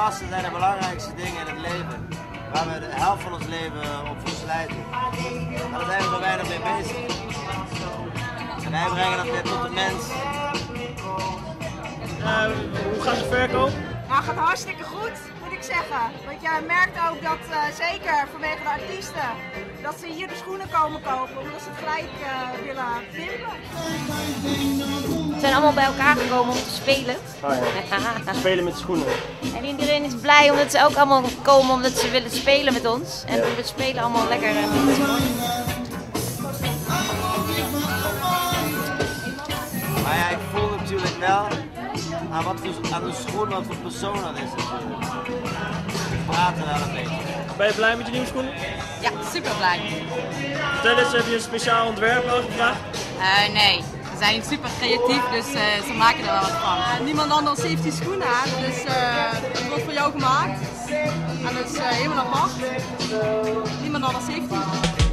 gasten zijn de belangrijkste dingen in het leven. Waar we de helft van ons leven op verslijten. Maar daar zijn we zo weinig mee bezig. En wij brengen dat weer tot de mens. Hoe gaat de verkoop? Nou, het gaat hartstikke goed, moet ik zeggen. Want jij merkt ook dat, zeker vanwege de artiesten, dat ze hier de schoenen komen kopen, omdat ze het gelijk willen pimpen. We zijn allemaal bij elkaar gekomen om te spelen. Oh ja. Spelen met schoenen. En iedereen is blij omdat ze ook allemaal komen omdat ze willen spelen met ons. En we spelen allemaal lekker met Maar ja, ik voel natuurlijk wel aan de schoen wat voor persoon dat is natuurlijk. We praten wel een beetje. Ben je blij met je nieuwe schoenen? Ja, super blij. Vertel eens, heb je een speciaal ontwerp aangevraagd? Nee, we zijn niet super creatief, dus ze maken er wel wat van. Niemand anders heeft die schoenen aan, dus het wordt voor jou gemaakt. En dat is helemaal apart. Niemand anders heeft die.